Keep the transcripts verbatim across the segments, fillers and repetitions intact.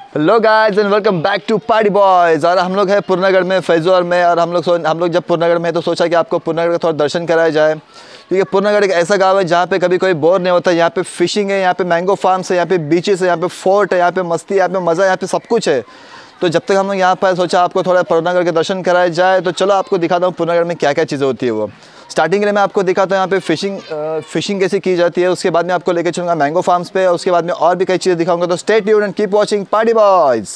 Hello guys and welcome back to party boys. और हम लोग हैं पूर्णागढ़ में, फैजोर में। और हम लोग सो हम लोग जब पूर्णागढ़ में हैं तो सोचा कि आपको पूर्णागढ़ का थोड़ा दर्शन कराया जाए, क्योंकि पूर्णागढ़ एक ऐसा गांव है जहाँ पे कभी कोई बोर नहीं होता। यहाँ पे फिशिंग है, यहाँ पे मैंगो फार्म्स है, यहाँ पे बीचेस है, यहाँ पे फोर्ट है, यहाँ पे मस्ती, यहाँ पे मज़ा, यहाँ पे सब कुछ है। तो जब तक हम लोग यहाँ पर सोचा आपको थोड़ा पूर्णागढ़ के दर्शन कराया जाए, तो चलो आपको दिखाता हूँ पूर्णागढ़ में क्या क्या चीज़ें होती है। वो स्टार्टिंग के लिए मैं आपको दिखाता हूँ यहाँ पे फिशिंग फिशिंग कैसे की जाती है। उसके बाद में आपको लेकर चलूँगा मैंगो फार्म्स पे, और उसके बाद में और भी कई चीज़ें दिखाऊंगा। तो stay tuned and keep watching party boys.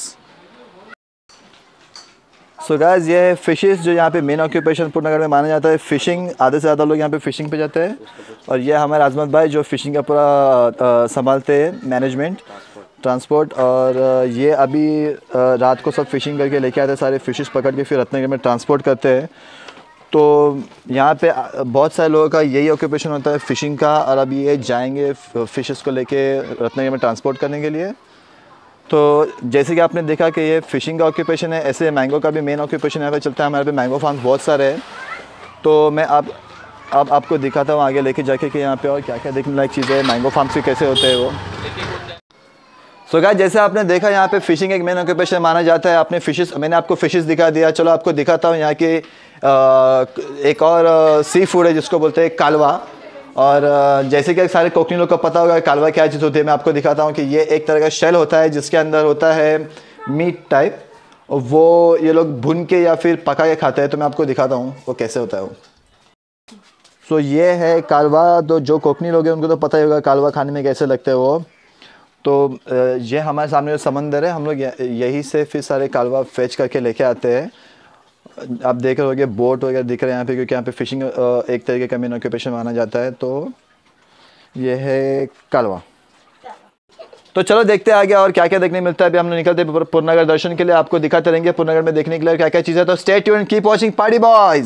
So guys, ये है फिशेस जो यहाँ पे मेन ऑक्यूपेशन पूर्णागढ़ में माना जाता है। फ़िशिंग, आधे से ज़्यादा लोग यहाँ पे फ़िशिंग पे जाते हैं। और ये हमारे आजमत भाई जो फ़िशिंग का पूरा संभालते हैं, मैनेजमेंट, ट्रांसपोर्ट। और ये अभी आ, रात को सब फिशिंग करके लेके आते हैं, सारे फिशेस पकड़ के फिर रत्नागिरी में ट्रांसपोर्ट करते हैं। तो यहाँ पे बहुत सारे लोगों का यही ऑक्यूपेशन होता है फ़िशिंग का। और अभी ये जाएंगे फ़िशेस को लेके रत्नागिरी में ट्रांसपोर्ट करने के लिए। तो जैसे कि आपने देखा कि ये फ़िशिंग का ऑक्यूपेशन है, ऐसे मैंगो का भी मेन ऑक्यूपेशन यहाँ पे चलता है। हमारे पे मैंगो फार्म बहुत सारे हैं। तो मैं अब अब आपको दिखाता हूँ आगे लेके जाके कि यहाँ पे और क्या क्या देखने लायक चीज़ें हैं, मैंगो फार्म्स भी कैसे होते हैं वो। सो so गाइस, जैसे आपने देखा यहाँ पे फ़िशिंग एक मेन ऑक्यूपेशन माना जाता है। आपने फिशेस, मैंने आपको फिशेस दिखा दिया। चलो आपको दिखाता हूँ यहाँ की एक और सी फूड है जिसको बोलते हैं कालवा। और जैसे कि सारे कोकनी लोग को पता होगा कालवा क्या चीज़ होती है, मैं आपको दिखाता हूँ कि ये एक तरह का शेल होता है जिसके अंदर होता है मीट टाइप, और वो ये लोग भुन के या फिर पका के खाते हैं। तो मैं आपको दिखाता हूँ वो कैसे होता है वो। सो so ये है कालवा। तो जो कोकनी लोग हैं उनको तो पता ही होगा कालवा खाने में कैसे लगते हैं वो। तो ये हमारे सामने जो समंदर है, हम लोग यहीं से फिर सारे कालवा फेच करके लेके आते हैं। आप देख रहे होगे बोट वगैरह दिख रहे हैं यहाँ पे, क्योंकि यहाँ पे फिशिंग एक तरीके का मेन ऑक्यूपेशन माना जाता है। तो ये है कालवा। तो चलो देखते हैं आगे और क्या क्या देखने मिलता है। अभी हम लोग निकलते हैं पूर्णागढ़ दर्शन के लिए, आपको दिखाते रहेंगे पूर्णागढ़ में देखने के लिए क्या क्या चीज़ें। तो stay tuned, keep watching party boys.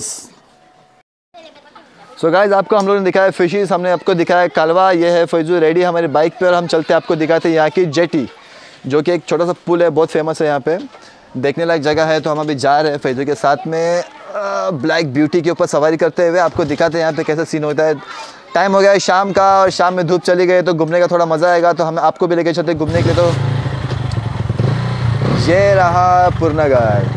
So guys, आपको हम लोगों ने दिखाया फिशेस, हमने आपको दिखाया कालवा। ये है फैजू रेडी हमारी बाइक पे, और हम चलते हैं आपको दिखाते हैं यहाँ की जेटी, जो कि एक छोटा सा पुल है, बहुत फेमस है यहाँ पे, देखने लायक जगह है। तो हम अभी जा रहे हैं फैजू के साथ में ब्लैक ब्यूटी के ऊपर सवारी करते हुए। आपको दिखाते हैं यहाँ पे कैसा सीन होता है। टाइम हो गया है शाम का, और शाम में धूप चली गई तो घूमने का थोड़ा मज़ा आएगा। तो हम आपको भी लेके चलते हैं घूमने के लिए। तो ये रहा पूर्णागढ़।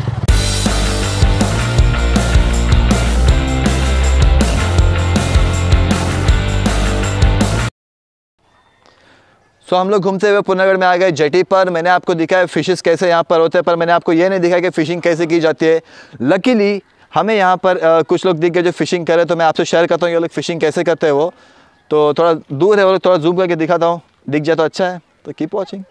सो so, हम लोग घूमते हुए पूर्णागढ़ में आ गए जेटी पर। मैंने आपको दिखाया फिशेस कैसे यहाँ पर होते हैं, पर मैंने आपको ये नहीं दिखाया कि फ़िशिंग कैसे की जाती है। लकीली हमें यहाँ पर आ, कुछ लोग दिख गए जो फ़िशिंग करे, तो मैं आपसे शेयर करता हूँ ये लोग फ़िशिंग कैसे करते हैं वो। तो थोड़ा दूर है वो लोग, थोड़ा जूम करके दिखाता हूँ, दिख जाए तो अच्छा है। तो कीप वॉचिंग।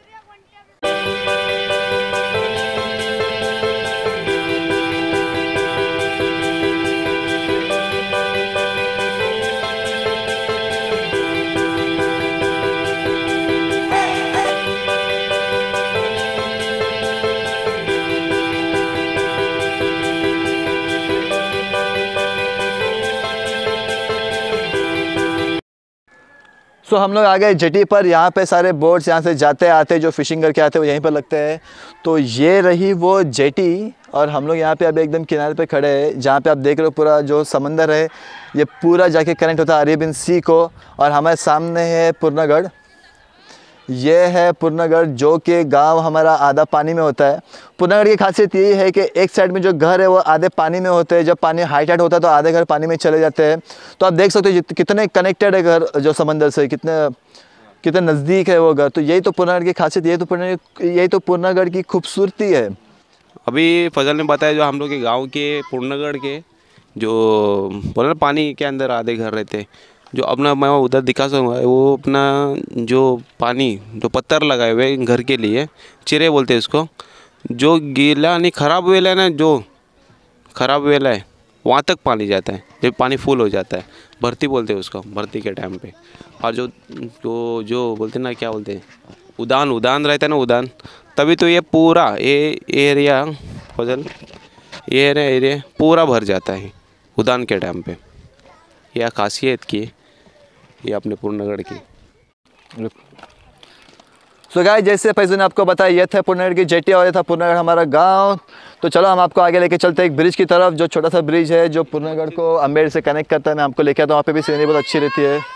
सो so, हम लोग आ गए जेटी पर। यहाँ पे सारे बोट्स यहाँ से जाते आते जो फिशिंग करके आते हैं वो यहीं पर लगते हैं। तो ये रही वो जेटी, और हम लोग यहाँ पे अभी एकदम किनारे पे खड़े हैं, जहाँ पे आप देख रहे हो पूरा जो समंदर है ये पूरा जाके कनेक्ट होता है अरेबियन सी को। और हमारे सामने है पूर्णागढ़। ये है पूर्णागढ़, जो कि गांव हमारा आधा पानी में होता है। पूर्णागढ़ की खासियत यही है कि एक साइड में जो घर है वो आधे पानी में होते हैं, जब पानी हाई टाइड होता है तो आधे घर पानी में चले जाते हैं। तो आप देख सकते हो कितने कनेक्टेड है घर जो समंदर से, कितने कितने नज़दीक है वो घर। तो यही तो पूर्णागढ़ की खासियत, यही तो पूर्णागढ़ यही तो पूर्णागढ़ की खूबसूरती है। अभी फजल ने बताया जो हम लोग के गाँव के पूर्णागढ़ के जो बोला पानी के अंदर आधे घर रहते, जो अपना मैं उधर दिखा सकूँगा, वो अपना जो पानी जो पत्थर लगाए हुए घर के लिए चिरे बोलते हैं इसको, जो गीला नहीं ख़राब वेला है ना, जो ख़राब वेला है वहाँ तक पानी जाता है। जब पानी फुल हो जाता है, भर्ती बोलते हैं उसको, भर्ती के टाइम पे। और जो जो जो बोलते हैं ना, क्या बोलते हैं, उदान उदान रहता है ना, उदान, तभी तो ये पूरा ये एरिया फजल ये एरिया एरिया पूरा भर जाता है उदान के टाइम पे। यह खासियत की ये अपने पूर्णागढ़ की। सो गाइस, जैसे फैजू ने आपको बताया ये था पूर्णागढ़ की जेटी, और ये था पूर्णागढ़ हमारा गांव। तो चलो हम आपको आगे लेके चलते हैं एक ब्रिज की तरफ, जो छोटा सा ब्रिज है जो पूर्णागढ़ को अम्बेड से कनेक्ट करता है। मैं आपको लेके आता हूँ, वहाँ पे भी सीनरी बहुत अच्छी रहती है।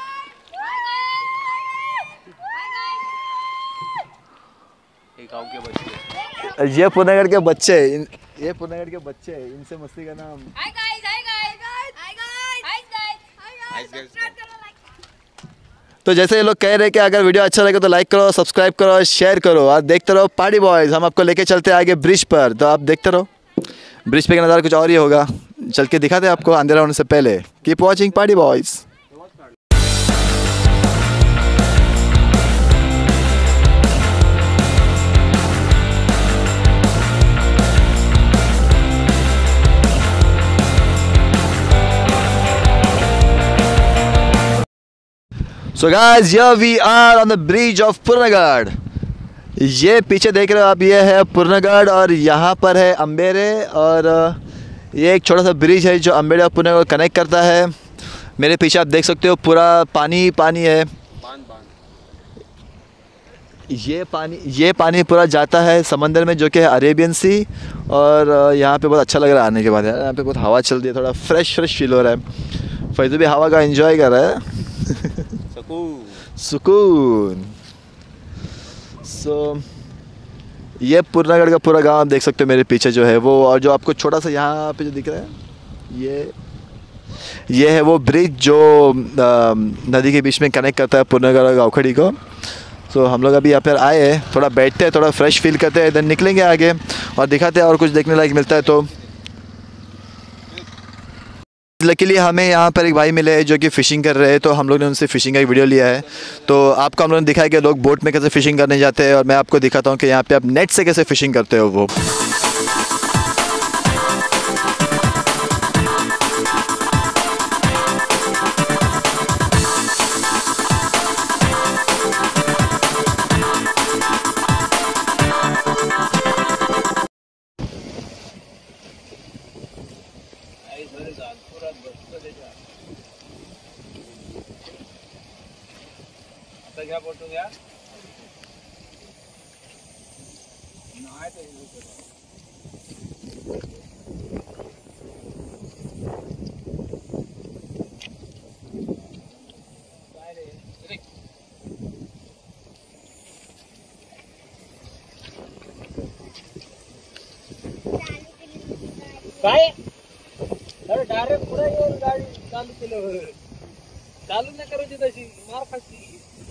ये गांव के बच्चे, ये पूर्णगढ़ के बच्चे, इन, ये पूर्णगढ़ के बच्चे, इनसे मस्ती करना। Hi guys, hi guys, hi guys, hi guys, hi guys, subscribe करो, like तो जैसे ये लोग कह रहे हैं कि अगर वीडियो अच्छा लगे तो लाइक करो, सब्सक्राइब करो, शेयर करो और देखते रहो पार्टी बॉयज। हम आपको लेके चलते हैं आगे ब्रिज पर, तो आप देखते रहो। ब्रिज पे का नज़ारा कुछ और ही होगा, चल के दिखाते हैं आपको अंधेरा होने से पहले। Keep watching party boys. So guys, here we are on the bridge of Purnagad. ये पीछे देख रहे हो आप, ये है पूर्णगढ़ और यहाँ पर है अम्बेरे, और ये एक छोटा सा ब्रिज है जो अम्बेरे और पूर्णगढ़ कनेक्ट करता है। मेरे पीछे आप देख सकते हो पूरा पानी पानी है। बांध बांध ये पानी ये पानी पूरा जाता है समंदर में, जो कि है अरेबियन सी। और यहाँ पे बहुत अच्छा लग रहा है आने के बाद यार। यहाँ पे बहुत हवा चल रही है, थोड़ा फ्रेश फ्रेश फील हो रहा है। फैज़ू भी हवा का एंजॉय कर रहा है। सुकून। सो so, ये पूर्णगढ़ का पूरा गांव आप देख सकते हो मेरे पीछे जो है वो। और जो आपको छोटा सा यहाँ पे जो दिख रहा है, ये ये है वो ब्रिज जो आ, नदी के बीच में कनेक्ट करता है पूर्णगढ़ और गाँवखड़ी को। सो so, हम लोग अभी यहाँ पर आए हैं, थोड़ा बैठते हैं, थोड़ा फ्रेश फील करते हैं, इधर निकलेंगे आगे और दिखाते हैं और कुछ देखने लायक मिलता है। तो लकीली हमें यहाँ पर एक भाई मिले जो कि फ़िशिंग कर रहे हैं, तो हम लोग ने उनसे फ़िशिंग का एक वीडियो लिया है। तो आपको हम लोगों ने दिखाया कि लोग बोट में कैसे फ़िशिंग करने जाते हैं, और मैं आपको दिखाता हूँ कि यहाँ पे आप नेट से कैसे फ़िशिंग करते हो वो। क्या बोलते हो यार? काय अरे डायरेक्ट पुढे येऊन गाडी चालू केलं, चालू नाही करायची तशी मार खाशी।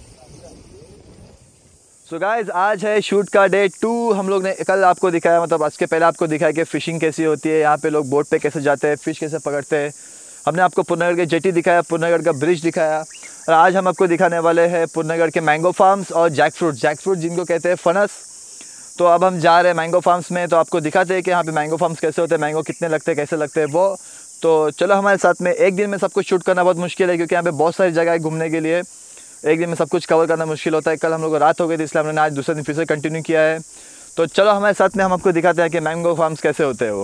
सो so गाइज, आज है शूट का डे टू। हम लोग ने कल आपको दिखाया, मतलब आज के पहले आपको दिखाया कि फ़िशिंग कैसी होती है, यहाँ पे लोग बोट पे कैसे जाते हैं, फ़िश कैसे पकड़ते हैं। हमने आपको पूर्णगढ़ के जेटी दिखाया, पूर्णगढ़ का ब्रिज दिखाया, और आज हम आपको दिखाने वाले हैं पूर्णगढ़ के मैंगो फार्म्स और जैक फ्रूट जैक फ्रूट जिनको कहते हैं फनस। तो अब हम जा रहे हैं मैंगो फार्म्स में, तो आपको दिखाते हैं कि यहाँ पे मैंगो फार्म्स कैसे होते हैं, मैंगो कितने लगते हैं, कैसे लगते हैं वो। तो चलो हमारे साथ में। एक दिन में सब कुछ शूट करना बहुत मुश्किल है, क्योंकि यहाँ पे बहुत सारी जगह है घूमने के लिए। एक दिन में सब कुछ कवर करना मुश्किल होता है। कल हम लोग को रात हो गई थी, इसलिए हमने आज दूसरे दिन फिर से कंटिन्यू किया है। तो चलो हमारे साथ में, हम आपको दिखाते हैं कि मैंगो फार्म्स कैसे होते हैं वो।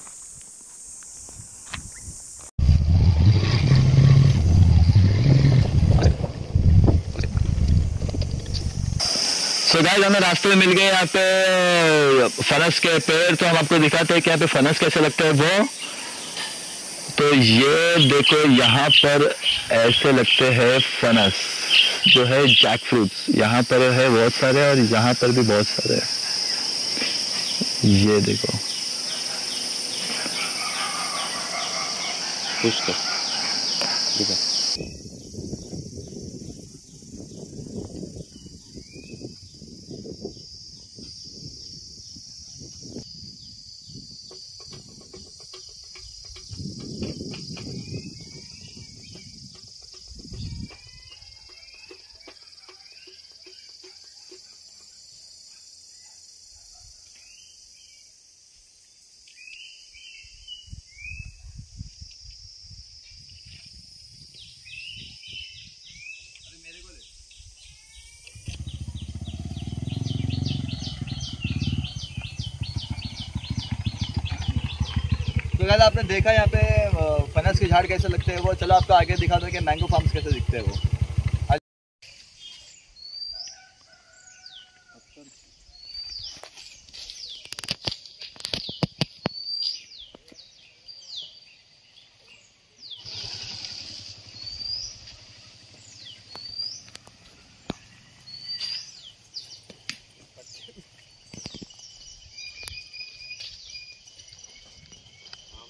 सो गाइस, हमें रास्ते में मिल गए यहाँ पे फनस के पेड़, तो हम आपको दिखाते हैं कि यहाँ पे फनस कैसे लगते हैं वो। तो ये देखो, यहाँ पर ऐसे लगते हैं फनस, जो है जैक फ्रूट्स। यहाँ पर है बहुत सारे और यहाँ पर भी बहुत सारे हैं। ये देखो, पुश कर दिखा। तो गाइस, आपने देखा यहाँ पे फनस के झाड़ कैसे लगते हैं वो। चलो आपको आगे दिखा दो कि मैंगो फार्म्स कैसे दिखते हैं वो।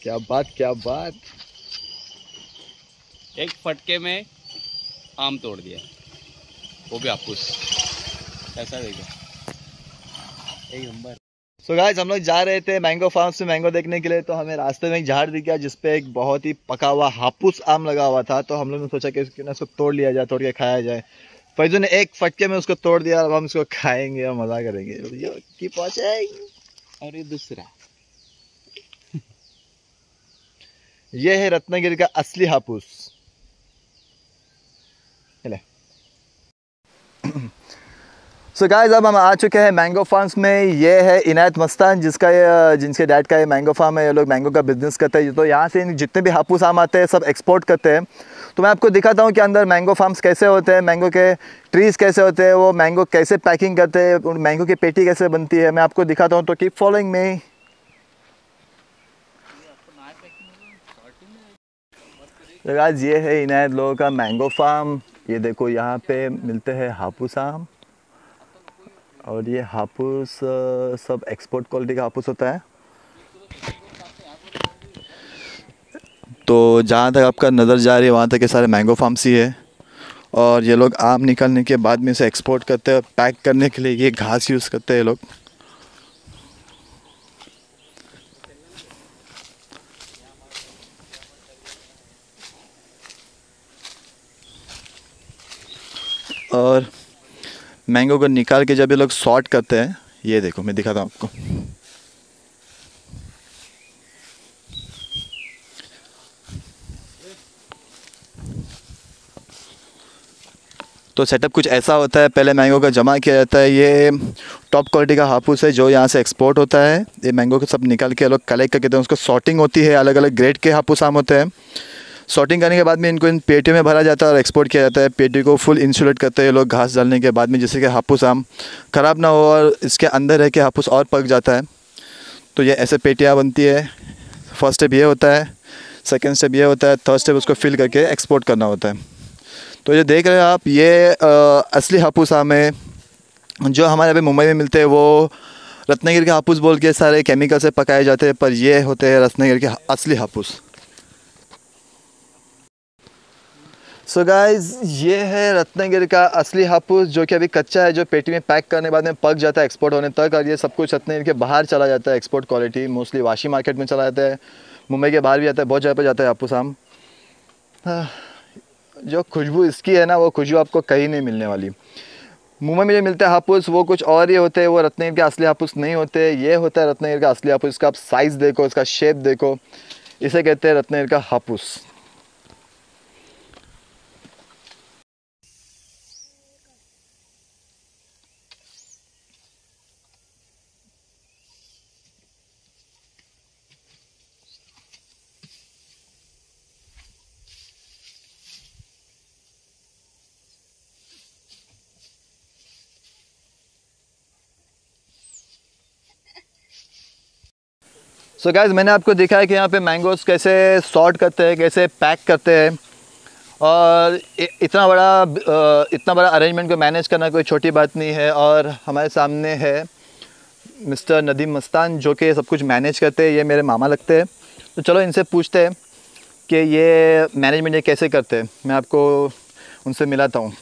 क्या बात क्या बात। एक फटके में आम तोड़ दिया, वो भी हापुस। ऐसा देखो, एक नंबर। सो गाइस हम लोग जा रहे थे मैंगो फार्म से मैंगो देखने के लिए, तो हमें रास्ते में एक झाड़ दिख गया जिसपे एक बहुत ही पका हुआ हापुस आम लगा हुआ था। तो हम लोग ने सोचा कि क्यों ना इसको तोड़ लिया जाए, तोड़ के खाया जाए। फैजू ने एक फटके में उसको तोड़ दिया, अब हम इसको खाएंगे और मजा करेंगे। की पहुंचे और ये दूसरा, ये है रत्नागिरी का असली हापुस। सो गाइस अब हम आ चुके हैं मैंगो फार्म्स में। ये है इनायत मस्तान, जिसका ये जिनके डैड का ये मैंगो फार्म है। ये लोग मैंगो का बिजनेस करते हैं। तो यहाँ से जितने भी हापुस आम आते हैं सब एक्सपोर्ट करते हैं। तो मैं आपको दिखाता हूँ कि अंदर मैंगो फार्म्स कैसे होते हैं, मैंगो के ट्रीज़ कैसे होते हैं, वो मैंगो कैसे पैकिंग करते हैं, मैंगो की पेटी कैसे बनती है, मैं आपको दिखाता हूँ। तो कीप फॉलोइंग मी। तो गाइस ये है इनायत लोगों का मैंगो फार्म। ये देखो यहाँ पे मिलते हैं हापुस आम, और ये हापुस सब एक्सपोर्ट क्वालिटी का हापुस होता है। तो जहाँ तक आपका नज़र जा रही है वहाँ तक के सारे मैंगो फार्म्स ही है। और ये लोग आम निकालने के बाद में इसे एक्सपोर्ट करते हैं। पैक करने के लिए ये घास यूज़ करते हैं ये लोग। और मैंगो को निकाल के जब ये लोग सॉर्ट करते हैं, ये देखो मैं दिखाता हूँ आपको। तो सेटअप कुछ ऐसा होता है, पहले मैंगो का जमा किया जाता है। ये टॉप क्वालिटी का हापुस है जो यहाँ से एक्सपोर्ट होता है। ये मैंगो को सब निकाल के लोग कलेक्ट करके देते हैं, उसको सॉर्टिंग होती है। अलग अलग ग्रेड के हापुस आम होते हैं। सॉर्टिंग करने के बाद में इनको इन पेटी में भरा जाता है और एक्सपोर्ट किया जाता है। पेटी को फुल इंसुलेट करते हैं लोग घास डालने के बाद में, जिससे कि हापुस आम ख़राब ना हो और इसके अंदर रह के हापुस और पक जाता है। तो ये ऐसे पेटियाँ बनती है। फर्स्ट स्टेप ये होता है, सेकेंड स्टेप ये होता है, थर्ड स्टेप उसको फिल करके एक्सपोर्ट करना होता है। तो ये देख रहे हैं आप, ये आ, असली हापुस आम है जो हमारे यहाँ पे मुंबई में मिलते हैं। वो रत्नागिरी के हापुस बोल के सारे केमिकल से पकाए जाते हैं, पर ये होते हैं रत्नागिरी के असली हापुस। सो so गाइस ये है रत्नागिरी का असली हापुस जो कि अभी कच्चा है, जो पेटी में पैक करने के बाद में पक जाता है एक्सपोर्ट होने तक। और ये सब कुछ रत्नागिरी के बाहर चला जाता है export quality. Mostly Vashi market में चला जाता है, मुंबई के बाहर भी आता है, बहुत जगह पर जाता है हापुस आम। जो खुशबू इसकी है ना, वो खुशबू आपको कहीं नहीं मिलने वाली। मुंबई में जो मिलते हैं हापुस वो कुछ और ही होते हैं, वो रत्नागिरी के असली हापुस नहीं होते। ये होता है रत्नागिरी का असली हापुस। इसका आप साइज़ देखो, इसका शेप देखो, इसे कहते हैं रत्नागिरी का हापुस। सो so गाइस मैंने आपको दिखाया कि यहाँ पे मैंगोज़ कैसे सॉर्ट करते हैं, कैसे पैक करते हैं। और इतना बड़ा इतना बड़ा अरेंजमेंट को मैनेज करना कोई छोटी बात नहीं है। और हमारे सामने है मिस्टर नदीम मस्तान जो कि सब कुछ मैनेज करते हैं। ये मेरे मामा लगते हैं। तो चलो इनसे पूछते हैं कि ये मैनेजमेंट ये कैसे करते हैं। मैं आपको उनसे मिलाता हूँ।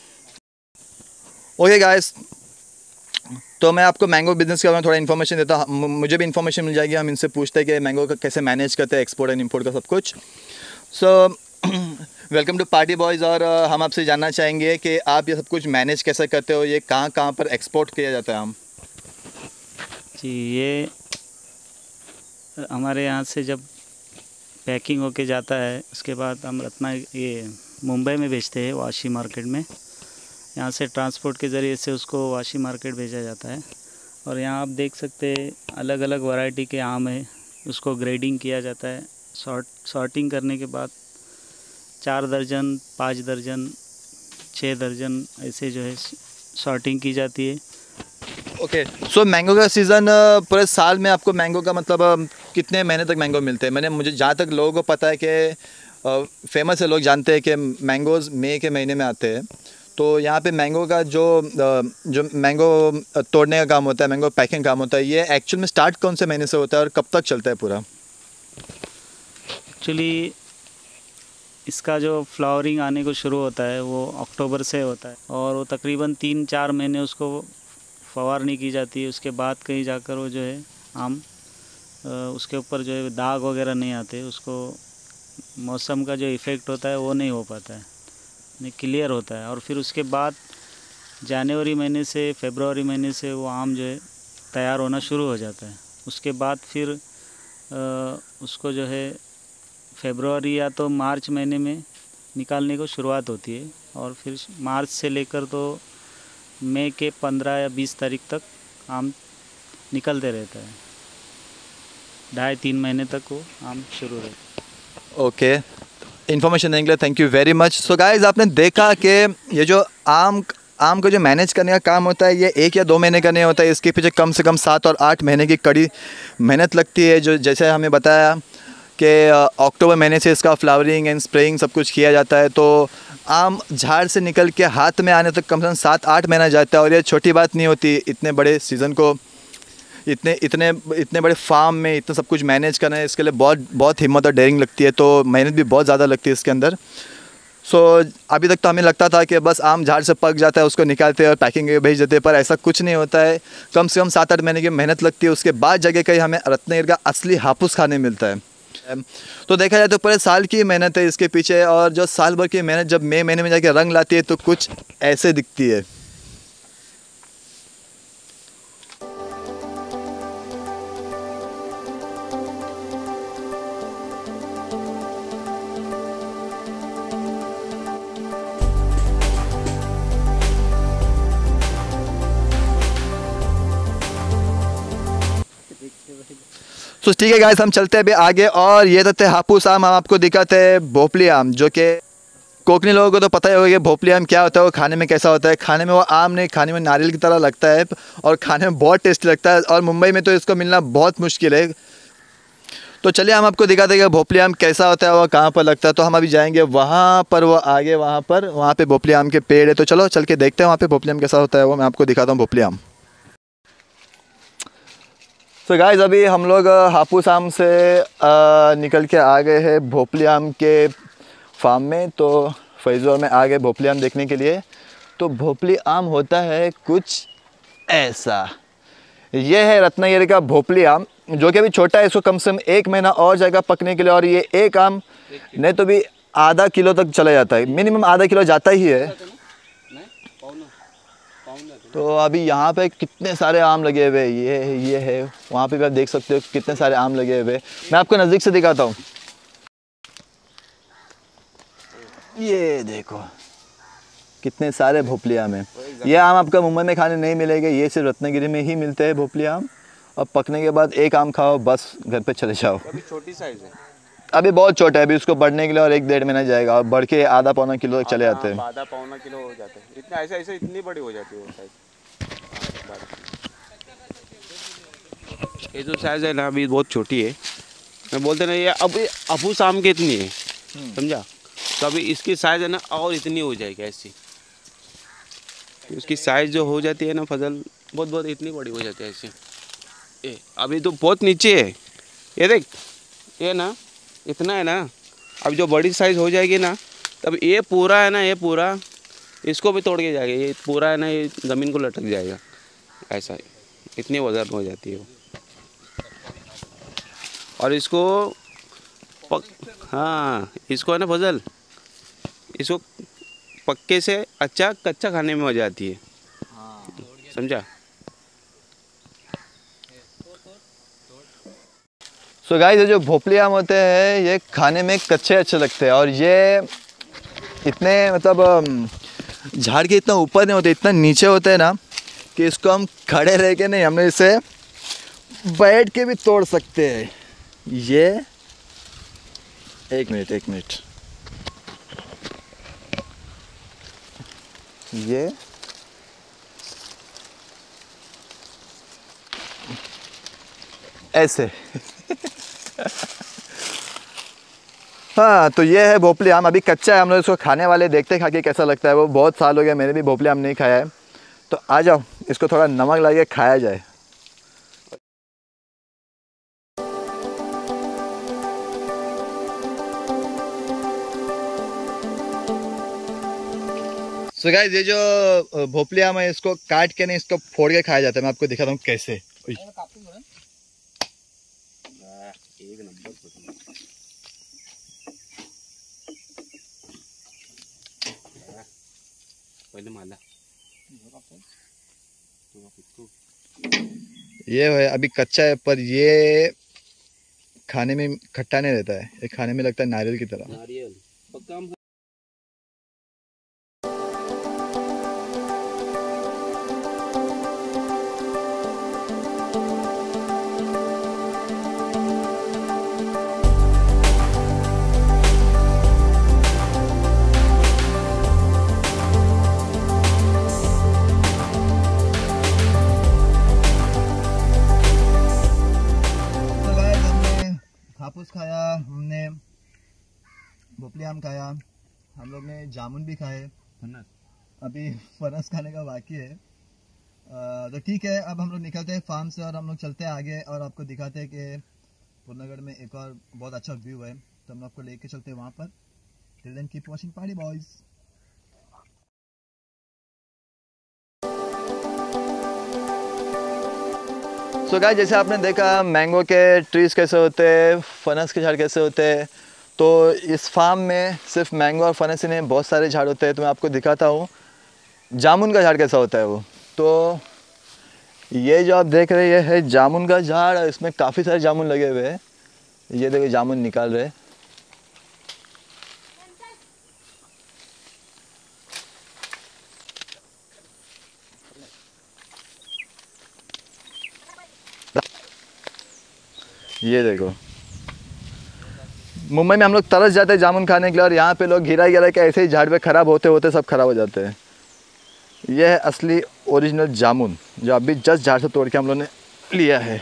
ओके गाइस, तो मैं आपको मैंगो बिज़नेस के बारे में थोड़ा इन्फॉर्मेशन देता हूँ। मुझे भी इन्फॉर्मेशन मिल जाएगी। हम इनसे पूछते हैं कि मैंगो का कैसे मैनेज करते हैं, एक्सपोर्ट एंड इंपोर्ट का सब कुछ। So welcome to party boys. और uh, हम आपसे जानना चाहेंगे कि आप ये सब कुछ मैनेज कैसे करते हो, ये कहाँ कहाँ पर एक्सपोर्ट किया जाता है हम? जी, ये हमारे यहाँ से जब पैकिंग होके जाता है उसके बाद हम रत्ना ये मुंबई में बेचते हैं, वाशी मार्केट में। यहाँ से ट्रांसपोर्ट के ज़रिए से उसको वाशी मार्केट भेजा जाता है। और यहाँ आप देख सकते हैं अलग अलग वैरायटी के आम है, उसको ग्रेडिंग किया जाता है। सॉर्ट सॉर्टिंग करने के बाद चार दर्जन, पाँच दर्जन, छः दर्जन ऐसे जो है सॉर्टिंग की जाती है। ओके, सो मैंगो का सीज़न पूरे साल में आपको मैंगो का मतलब कितने महीने तक मैंगो मिलते हैं? मैंने मुझे जहाँ तक लोगों को पता है कि फेमस है, लोग जानते हैं कि मैंगोज़ मई के महीने में आते हैं। तो यहाँ पे मैंगो का जो जो मैंगो तोड़ने का काम होता है, मैंगो पैकिंग काम होता है, ये एक्चुअल में स्टार्ट कौन से महीने से होता है और कब तक चलता है पूरा? एक्चुअली इसका जो फ्लावरिंग आने को शुरू होता है वो अक्टूबर से होता है और वो तकरीबन तीन चार महीने उसको फवारनी की जाती है। उसके बाद कहीं जाकर वो जो है आम उसके ऊपर जो है दाग वगैरह नहीं आते, उसको मौसम का जो इफ़ेक्ट होता है वो नहीं हो पाता है, नहीं क्लियर होता है। और फिर उसके बाद जनवरी महीने से फरवरी महीने से वो आम जो है तैयार होना शुरू हो जाता है। उसके बाद फिर आ, उसको जो है फरवरी या तो मार्च महीने में निकालने को शुरुआत होती है और फिर मार्च से लेकर तो मई के पंद्रह या बीस तारीख तक आम निकलते रहता है। ढाई तीन महीने तक वो आम शुरू रहता है। ओके, इन्फॉर्मेशन देने के लिए thank you very much. So guys, आपने देखा कि ये जो आम आम को जो मैनेज करने का काम होता है ये एक या दो महीने का नहीं होता है, इसके पीछे कम से कम सात और आठ महीने की कड़ी मेहनत लगती है। जो जैसे हमें बताया कि अक्टूबर महीने से इसका फ्लावरिंग एंड स्प्रेइंग सब कुछ किया जाता है, तो आम झाड़ से निकल के हाथ में आने तक कम से कम सात आठ महीना जाता है। और ये छोटी बात नहीं होती, इतने बड़े सीज़न को इतने इतने इतने बड़े फार्म में इतना सब कुछ मैनेज करना है, इसके लिए बहुत बहुत हिम्मत और डेयरिंग लगती है, तो मेहनत भी बहुत ज़्यादा लगती है इसके अंदर। सो so, अभी तक तो हमें लगता था कि बस आम झाड़ से पक जाता है, उसको निकालते हैं और पैकिंग के भेज देते हैं, पर ऐसा कुछ नहीं होता है। कम से कम सात आठ महीने की मेहनत लगती है, उसके बाद जगह कहीं हमें रत्नागिरी का असली हापुस खाने मिलता है। तो देखा जाए तो पूरे साल की मेहनत है इसके पीछे, और जो साल भर की मेहनत जब मई महीने में जाके रंग लाती है तो कुछ ऐसे दिखती है। तो ठीक है गाइस, हम चलते हैं अभी आगे, और ये तो थे हापुस आम। हम आपको दिखाते हैं भोपली आम, जो कि कोकनी लोगों को तो पता ही होगा कि भोपली आम क्या होता है, वो खाने में कैसा होता है। खाने में वो आम नहीं, खाने में नारियल की तरह लगता है और खाने में बहुत टेस्टी लगता है, और मुंबई में तो इसको मिलना बहुत मुश्किल है। तो चलिए हम आपको दिखाते हैं कि भोपली आम कैसा होता है, वो कहाँ पर लगता है। तो हम अभी जाएंगे वहाँ पर, वो आगे वहाँ पर, वहाँ पर भोपली आम के पेड़ है। तो चलो चल के देखते हैं वहाँ पर भोपली आम कैसा होता है, वो मैं आपको दिखाता हूँ भोपली आम। तो गाइस, अभी हम लोग हापुस आम से आ, निकल के आ गए हैं भोपली आम के फार्म में। तो फैज़ोर में आ गए भोपली आम देखने के लिए। तो भोपली आम होता है कुछ ऐसा। ये है रत्नागिरी का भोपली आम, जो कि अभी छोटा है, इसको कम से कम एक महीना और जाएगा पकने के लिए। और ये एक आम नहीं तो भी आधा किलो तक चला जाता है, मिनिमम आधा किलो जाता ही है। तो अभी यहाँ पे कितने सारे आम लगे हुए, ये है ये है, वहाँ पे भी आप देख सकते हो कितने सारे आम लगे हुए। मैं आपको नज़दीक से दिखाता हूँ, ये देखो कितने सारे भोपली आम हैं। ये आम आपका मुंबई में खाने नहीं मिलेंगे, ये सिर्फ रत्नागिरी में ही मिलते हैं भोपली आम। और पकने के बाद एक आम खाओ, बस घर पे चले जाओ। अभी छोटी साइज़ है, अभी बहुत छोटा है, अभी उसको बढ़ने के लिए और एक डेढ़ महीना जाएगा, और बढ़ के आधा पौना किलो तक चले जाते हैं। आधा पौना किलो हो जाता है, इतना ऐसे ऐसे इतनी बड़ी हो जाती है वो साइज़। ये जो साइज़ है ना अभी बहुत छोटी है, मैं बोलते ना ये अभी हापुस आम के इतनी है, समझा। तो अभी इसकी साइज़ है ना और इतनी हो जाएगी ऐसी, उसकी साइज़ जो हो जाती है ना फसल बहुत बहुत इतनी बड़ी हो जाती है ऐसी। ये अभी तो बहुत नीचे है, ये देख, ये ना इतना है ना। अब जो बड़ी साइज़ हो जाएगी ना, तब ये पूरा है ना, ये पूरा इसको भी तोड़ के जाएगा, ये पूरा है ना, ये ज़मीन को लटक जाएगा ऐसा, इतनी वजन हो जाती है वो। और इसको पक हाँ इसको है ना फजल, इसको पक्के से अच्छा कच्चा खाने में मज़ा आती है, समझा। सो गाइस, ये जो भोपली आम होते हैं ये खाने में कच्चे अच्छे लगते हैं, और ये इतने मतलब झाड़ के इतना ऊपर नहीं होते, इतना नीचे होते हैं ना कि इसको हम खड़े रह के नहीं, हमने इसे बैठ के भी तोड़ सकते हैं। ये एक मिनट एक मिनट ये ऐसे हाँ, तो ये है भोपली आम। अभी कच्चा है, हम लोग इसको खाने वाले, देखते खा के कैसा लगता है। वो बहुत साल हो गया, मैंने भी भोपली आम नहीं खाया है। तो आ जाओ, इसको थोड़ा नमक लगा के खाया जाए। सो गाइस ये जो भोपली आम है इसको काट के नहीं इसको फोड़ के खाया जाता है। मैं आपको दिखाता हूँ कैसे। एक नंबर पहले माला ये है अभी कच्चा है पर ये खाने में खट्टा नहीं रहता है, ये खाने में लगता है नारियल की तरह। नारियल पक्का। हापुस खाया, हमने भोपली आम खाया, हम लोग ने जामुन भी खाए, अभी फनस खाने का बाकी है। आ, तो ठीक है, अब हम लोग निकलते हैं फार्म से और हम लोग चलते हैं आगे और आपको दिखाते हैं कि पूर्णागढ़ में एक और बहुत अच्छा व्यू है, तो हम आपको लेके चलते हैं वहाँ पर। Till then keep watching party boys. So guys जैसे आपने देखा मैंगो के ट्रीज़ कैसे होते हैं, फनस के झाड़ कैसे होते हैं, तो इस फार्म में सिर्फ मैंगो और फनस ही नहीं बहुत सारे झाड़ होते हैं। तो मैं आपको दिखाता हूँ जामुन का झाड़ कैसा होता है वो। तो ये जो आप देख रहे हैं ये है जामुन का झाड़, इसमें काफ़ी सारे जामुन लगे हुए हैं। ये देखिए जामुन निकाल रहे हैं। ये देखो मुंबई में हम लोग तरस जाते हैं जामुन खाने के लिए और यहाँ पे लोग गिरा गिरा के ऐसे ही झाड़ पे ख़राब होते होते सब ख़राब हो जाते हैं। यह है असली ओरिजिनल जामुन जो अभी जस्ट झाड़ से तोड़ के हम लोगों ने लिया है।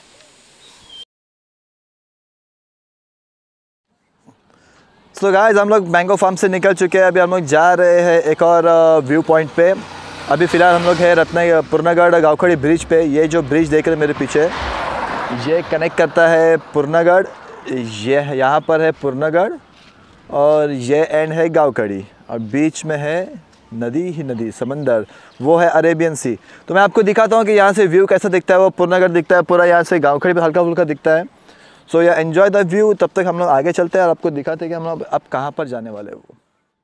सो गाइस हम लोग मैंगो फार्म से निकल चुके हैं, अभी हम लोग जा रहे हैं एक और व्यू पॉइंट पे। अभी फ़िलहाल हम लोग है रत्न पूर्णागढ़ गावखड़ी ब्रिज पे। ये जो ब्रिज देख रहे हैं मेरे पीछे ये कनेक्ट करता है पूर्णागढ़, ये यहाँ पर है पूर्णागढ़ और ये एंड है गावखड़ी और बीच में है नदी ही नदी समंदर, वो है अरेबियन सी। तो मैं आपको दिखाता हूँ कि यहाँ से व्यू कैसा दिखता है। वो पूर्णागढ़ दिखता है पूरा, यहाँ से गावखड़ी भी हल्का फुल्का दिखता है। सो या एन्जॉय द व्यू। तब तक हम लोग आगे चलते हैं और आपको दिखाते हैं कि हम लोग अब कहाँ पर जाने वाले हैं। वो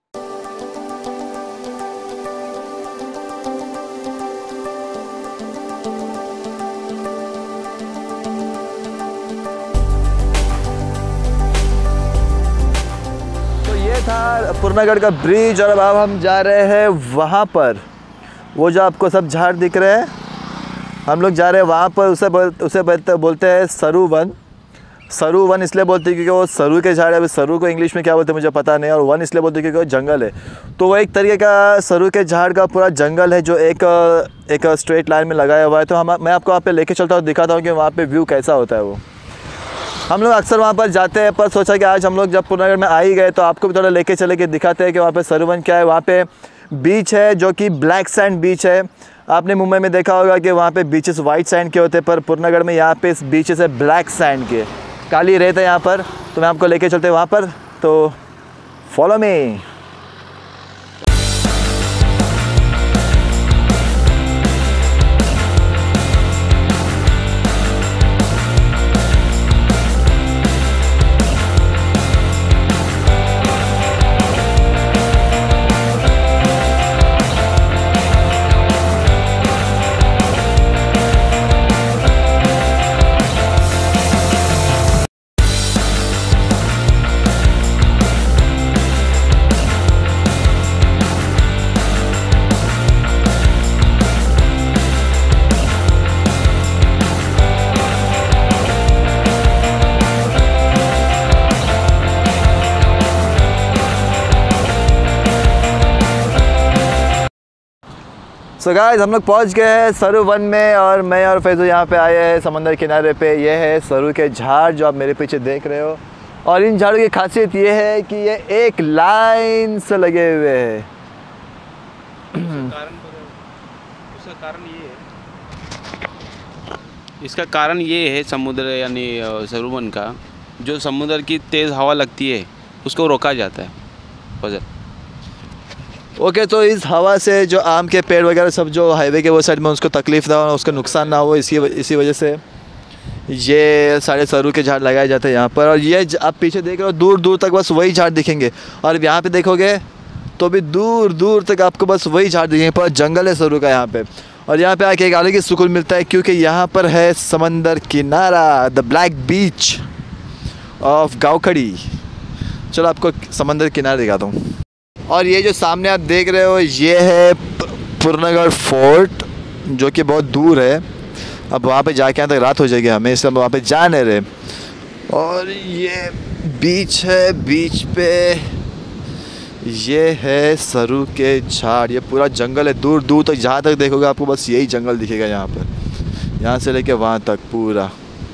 था पूर्णागढ़ का ब्रिज और अब हम जा रहे हैं वहाँ पर। वो जो आपको सब झाड़ दिख रहे हैं हम लोग जा रहे हैं वहाँ पर। उसे बोल, उसे बोलते बोलते हैं सरू वन। सरू वन इसलिए बोलते हैं क्योंकि वो सरू के झाड़ है। अभी सरू को इंग्लिश में क्या बोलते हैं मुझे पता नहीं, और वन इसलिए बोलते हैं क्योंकि वो जंगल है। तो वो एक तरीके का सरू के झाड़ का पूरा जंगल है जो एक एक स्ट्रेट लाइन में लगाया हुआ है। तो हम मैं आपको वहाँ पे लेके चलता हूँ, दिखाता हूँ कि वहाँ पे व्यू कैसा होता है। वो हम लोग अक्सर वहाँ पर जाते हैं पर सोचा कि आज हम लोग जब पूर्णागढ़ में आ ही गए तो आपको भी थोड़ा लेके चले के दिखाते हैं कि वहाँ पे सरूवन क्या है। वहाँ पे बीच है जो कि ब्लैक सैंड बीच है। आपने मुंबई में देखा होगा कि वहाँ पे बीचेस वाइट सैंड के होते हैं, पर पूर्णागढ़ में यहाँ पे इस बीचेस है ब्लैक सैंड के, काली रेत है यहाँ पर। तो मैं आपको लेके चलते हैं वहाँ पर, तो फॉलो मी। सो गाइस हम लोग पहुंच गए हैं सरू वन में और मैं और फैज़ू यहाँ पे आए हैं समंदर किनारे पे। ये है सरू के झाड़ जो आप मेरे पीछे देख रहे हो, और इन झाड़ों की खासियत ये है कि ये एक लाइन से लगे हुए हैं। इसका कारण ये है इसका कारण ये है समुद्र यानी सरू वन का, जो समुद्र की तेज़ हवा लगती है उसको रोका जाता है। फजल ओके तो इस हवा से जो आम के पेड़ वगैरह सब जो हाईवे के वो साइड में उसको तकलीफ़ ना हो, उसका नुकसान ना हो, इसी इसी वजह से ये सारे सरू के झाड़ लगाए जाते हैं यहाँ पर। और ये आप पीछे देख रहे हो दूर दूर तक बस वही झाड़ दिखेंगे, और यहाँ पे देखोगे तो भी दूर दूर तक आपको बस वही झाड़ दिखेंगे, पर जंगल है सरू का यहाँ पे। और यहाँ पे आके एक अलग ही सुकून मिलता है, क्योंकि यहाँ पर है समंदर किनारा, the black beach of Gaonkhadi. चलो आपको समंदर किनारा दिखाता हूँ। और ये जो सामने आप देख रहे हो ये है पुरनगढ़ फोर्ट, जो कि बहुत दूर है। अब वहाँ पे जाके यहाँ तक रात हो जाएगी हमें, इसलिए हम वहाँ पे जा नहीं रहे। और ये बीच है, बीच पे ये है सरू के झाड़, ये पूरा जंगल है दूर दूर तक, जहाँ तक देखोगे आपको बस यही जंगल दिखेगा यहाँ पर, यहाँ से लेके वहाँ तक पूरा।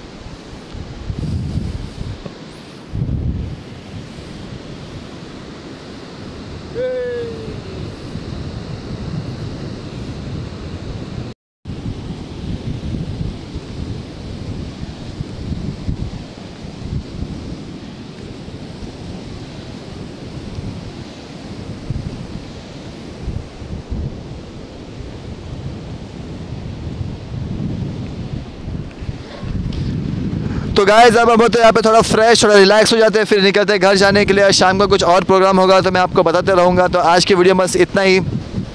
तो गाइस अब हम होते यहाँ पे थोड़ा फ्रेश, थोड़ा रिलैक्स हो जाते हैं, फिर निकलते हैं घर जाने के लिए। शाम का कुछ और प्रोग्राम होगा तो मैं आपको बताते रहूँगा। तो आज की वीडियो बस इतना ही।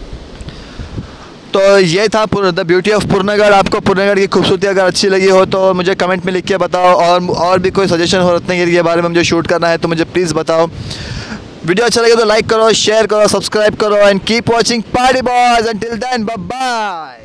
तो ये था द ब्यूटी ऑफ पुरनगढ़। आपको पुरनगढ़ की खूबसूरती अगर अच्छी लगी हो तो मुझे कमेंट में लिख के बताओ, और और भी कोई सजेशन हो रत्नागिरी के बारे में मुझे शूट करना है तो मुझे प्लीज़ बताओ। वीडियो अच्छा लगे तो लाइक करो, शेयर करो, सब्सक्राइब करो, and keep watching party boys. Until then bye bye.